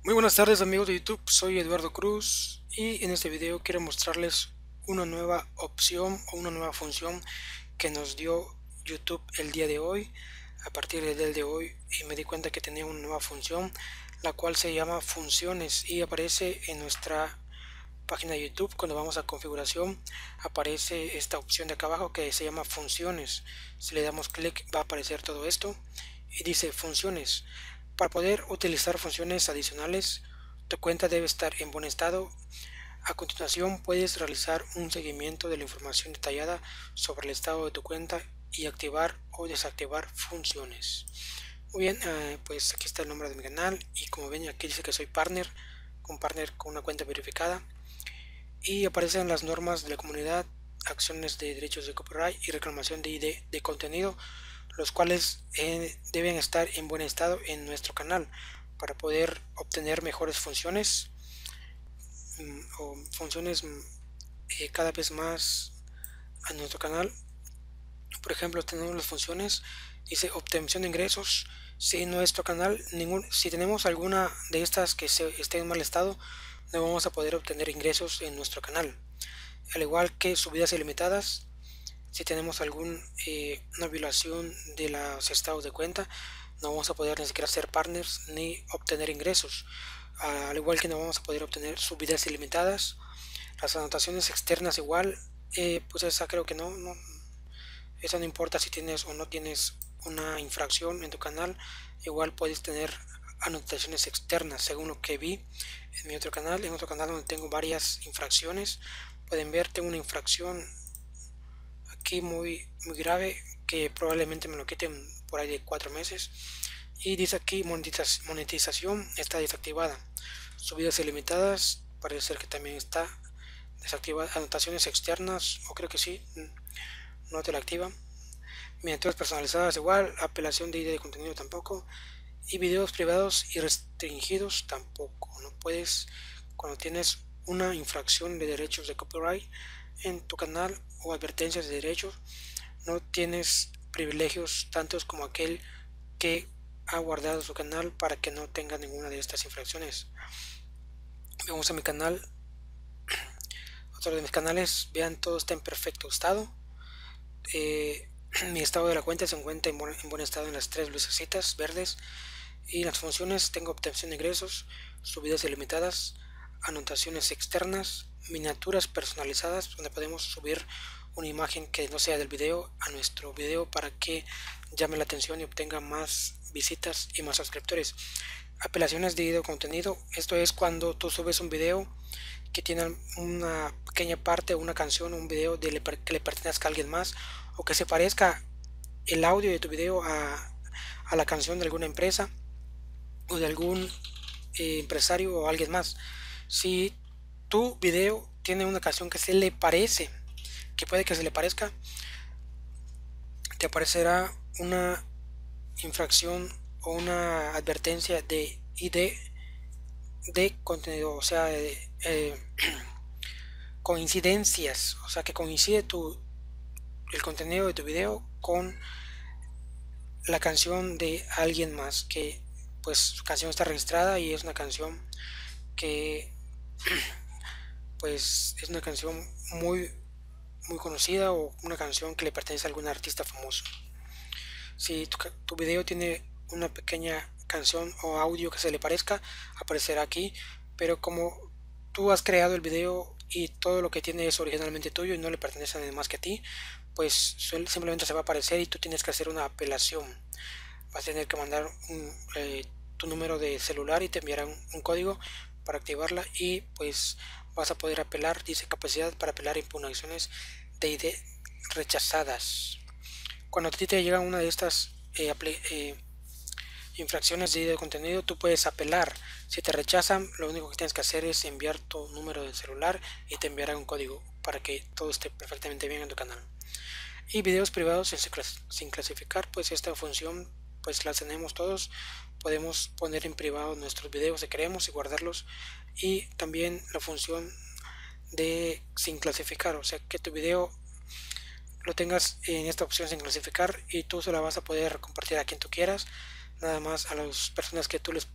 Muy buenas tardes amigos de YouTube, soy Eduardo Cruz y en este video quiero mostrarles una nueva opción o una nueva función que nos dio YouTube el día de hoy. A partir del día de hoy y me di cuenta que tenía una nueva función, la cual se llama funciones y aparece en nuestra página de YouTube. Cuando vamos a configuración aparece esta opción de acá abajo que se llama funciones. Si le damos clic va a aparecer todo esto y dice funciones. Para poder utilizar funciones adicionales, tu cuenta debe estar en buen estado. A continuación puedes realizar un seguimiento de la información detallada sobre el estado de tu cuenta y activar o desactivar funciones. Muy bien, pues aquí está el nombre de mi canal y como ven aquí dice que soy partner con una cuenta verificada y aparecen las normas de la comunidad, acciones de derechos de copyright y reclamación de ID de contenido, los cuales deben estar en buen estado en nuestro canal para poder obtener mejores funciones o funciones cada vez más a nuestro canal. Por ejemplo, tenemos las funciones, dice obtención de ingresos. Si nuestro canal, si tenemos alguna de estas que esté en mal estado, no vamos a poder obtener ingresos en nuestro canal. Al igual que subidas ilimitadas, si tenemos alguna violación de los estados de cuenta, no vamos a poder ni siquiera ser partners ni obtener ingresos. Al igual que no vamos a poder obtener subidas ilimitadas. Las anotaciones externas igual, pues esa creo que esa no importa si tienes o no tienes una infracción en tu canal, igual puedes tener anotaciones externas según lo que vi en mi otro canal. En otro canal donde tengo varias infracciones, pueden ver, tengo una infracción aquí muy grave que probablemente me lo quiten por ahí de 4 meses y dice aquí monetización está desactivada, subidas ilimitadas parece ser que también está desactivada, anotaciones externas o creo que sí, no te la activa, miniaturas personalizadas igual, apelación de ID de contenido tampoco, y videos privados y restringidos tampoco. No puedes, cuando tienes una infracción de derechos de copyright en tu canal o advertencias de derechos, no tienes privilegios tantos como aquel que ha guardado su canal para que no tenga ninguna de estas infracciones. Vamos a mi canal, otro de mis canales, vean, todo está en perfecto estado. Mi estado de la cuenta se encuentra en buen estado en las tres lucecitas verdes y las funciones tengo obtención de ingresos, subidas ilimitadas, anotaciones externas, miniaturas personalizadas donde podemos subir una imagen que no sea del video a nuestro video para que llame la atención y obtenga más visitas y más suscriptores. Apelaciones de video contenido, esto es cuando tú subes un video que tiene una pequeña parte, una canción, un video que le pertenezca a alguien más o que se parezca el audio de tu video a la canción de alguna empresa o de algún empresario o alguien más. Si tu video tiene una canción que se le parece, que puede que se le parezca, te aparecerá una infracción o una advertencia de ID de contenido, o sea, coincidencias, o sea que coincide el contenido de tu video con la canción de alguien más que pues su canción está registrada y es una canción que pues es una canción muy conocida o una canción que le pertenece a algún artista famoso. Si tu video tiene una pequeña canción o audio que se le parezca, aparecerá aquí, pero como tú has creado el video y todo lo que tiene es originalmente tuyo y no le pertenece a nadie más que a ti, pues simplemente se va a aparecer y tú tienes que hacer una apelación. Vas a tener que mandar tu número de celular y te enviarán un código para activarla y pues vas a poder apelar, dice capacidad para apelar impugnaciones de ID rechazadas. Cuando a ti te llega una de estas infracciones de ID de contenido, tú puedes apelar. Si te rechazan, lo único que tienes que hacer es enviar tu número de celular y te enviarán un código para que todo esté perfectamente bien en tu canal. Y videos privados sin clasificar, pues esta función pues la tenemos todos. Podemos poner en privado nuestros videos si queremos y guardarlos, y también la función de sin clasificar, o sea que tu video lo tengas en esta opción sin clasificar y tú se la vas a poder compartir a quien tú quieras, nada más a las personas que tú les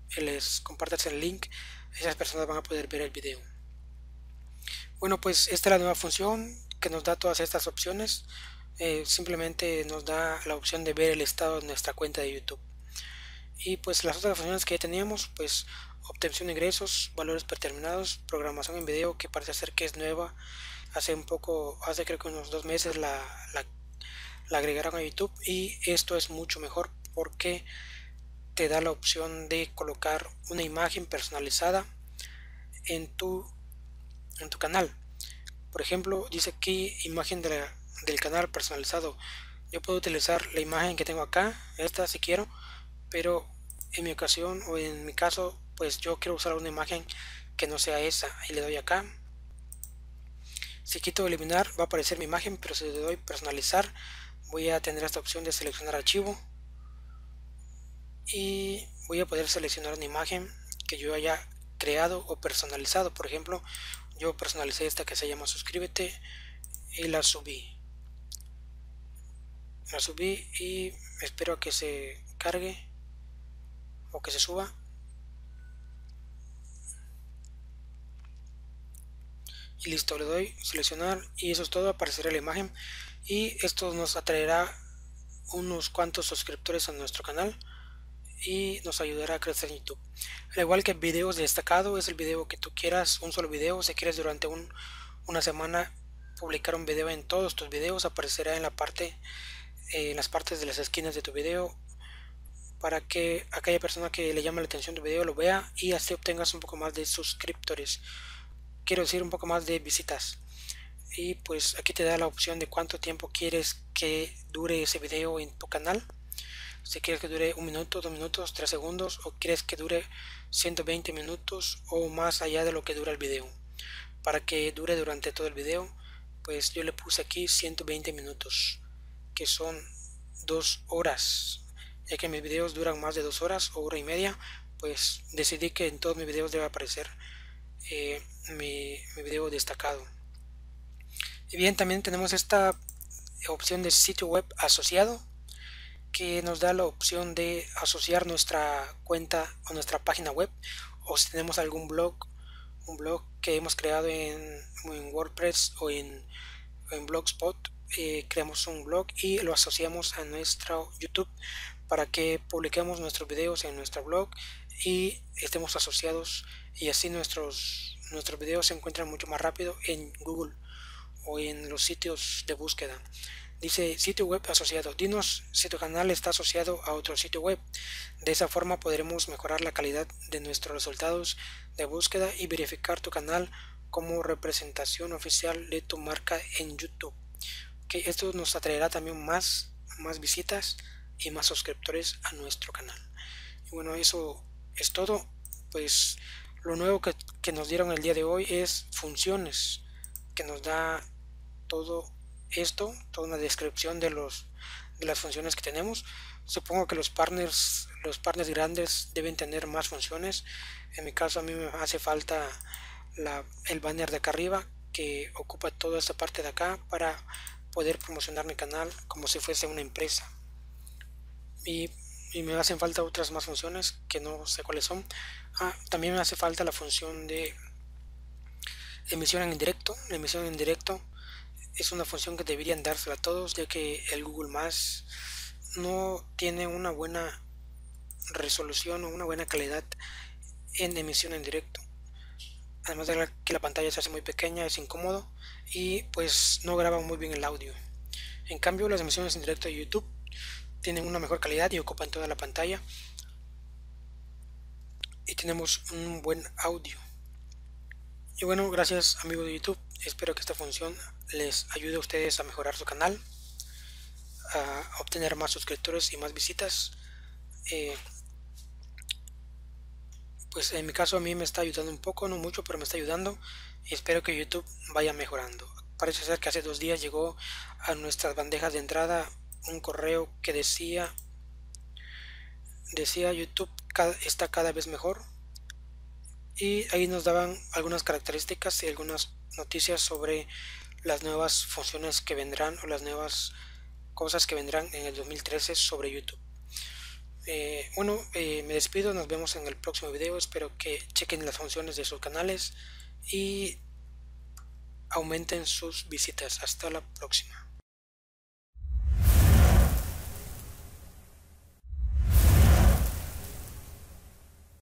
les compartas el link, esas personas van a poder ver el video. Bueno, pues esta es la nueva función que nos da todas estas opciones. Simplemente nos da la opción de ver el estado de nuestra cuenta de YouTube. Y pues las otras funciones que ya teníamos, pues obtención de ingresos, valores predeterminados, programación en video, que parece ser que es nueva. Hace creo que unos 2 meses la agregaron a YouTube, y esto es mucho mejor porque te da la opción de colocar una imagen personalizada en tu canal. Por ejemplo, dice aquí imagen del canal personalizado. Yo puedo utilizar la imagen que tengo acá, esta si quiero, pero en mi ocasión o en mi caso, pues yo quiero usar una imagen que no sea esa, y le doy acá. Si quito eliminar va a aparecer mi imagen, pero si le doy personalizar voy a tener esta opción de seleccionar archivo y voy a poder seleccionar una imagen que yo haya creado o personalizado. Por ejemplo, yo personalicé esta que se llama suscríbete y la subí y espero a que se cargue o que se suba. Y listo, le doy seleccionar y eso es todo. Aparecerá la imagen y esto nos atraerá unos cuantos suscriptores a nuestro canal y nos ayudará a crecer en YouTube. Al igual que videos destacado, es el video que tú quieras, un solo video. Si quieres durante una semana publicar un video, en todos tus videos aparecerá en las partes de las esquinas de tu video, para que aquella persona que le llame la atención tu video lo vea y así obtengas un poco más de suscriptores, quiero decir un poco más de visitas. Y pues aquí te da la opción de cuánto tiempo quieres que dure ese video en tu canal. Si quieres que dure 1 minuto, 2 minutos, 3 segundos, o quieres que dure 120 minutos o más allá de lo que dura el video. Para que dure durante todo el video, pues yo le puse aquí 120 minutos, que son 2 horas. Ya que mis videos duran más de 2 horas o hora y media, pues decidí que en todos mis videos debe aparecer mi video destacado. Y bien, también tenemos esta opción de sitio web asociado, que nos da la opción de asociar nuestra cuenta o nuestra página web, o si tenemos algún un blog que hemos creado en WordPress o en Blogspot, creamos un blog y lo asociamos a nuestro YouTube para que publiquemos nuestros videos en nuestro blog y estemos asociados, y así nuestros videos se encuentran mucho más rápido en Google o en los sitios de búsqueda. Dice sitio web asociado. Dinos si tu canal está asociado a otro sitio web. De esa forma podremos mejorar la calidad de nuestros resultados de búsqueda y verificar tu canal como representación oficial de tu marca en YouTube. Que esto nos atraerá también más visitas y más suscriptores a nuestro canal. Y bueno, eso es todo. Pues lo nuevo que nos dieron el día de hoy es funciones, que nos da todo esto, toda una descripción de las funciones que tenemos. Supongo que los partners grandes deben tener más funciones. En mi caso a mí me hace falta el banner de acá arriba, que ocupa toda esta parte de acá para poder promocionar mi canal como si fuese una empresa. Y me hacen falta otras más funciones que no sé cuáles son. También me hace falta la función de emisión en directo. La emisión en directo es una función que deberían dársela a todos, ya que el Google Maps no tiene una buena resolución o una buena calidad en emisión en directo. Además de que la pantalla se hace muy pequeña, es incómodo y pues no graba muy bien el audio. En cambio, las emisiones en directo de YouTube tienen una mejor calidad y ocupan toda la pantalla y tenemos un buen audio. Y bueno, gracias amigos de YouTube. Espero que esta función les ayude a ustedes a mejorar su canal, a obtener más suscriptores y más visitas. Pues en mi caso a mí me está ayudando un poco, no mucho, pero me está ayudando, y espero que YouTube vaya mejorando. Parece ser que hace 2 días llegó a nuestras bandejas de entrada un correo que decía YouTube está cada vez mejor, y ahí nos daban algunas características y algunas noticias sobre las nuevas funciones que vendrán o las nuevas cosas que vendrán en el 2013 sobre YouTube. Me despido, nos vemos en el próximo video. Espero que chequen las funciones de sus canales y aumenten sus visitas. Hasta la próxima.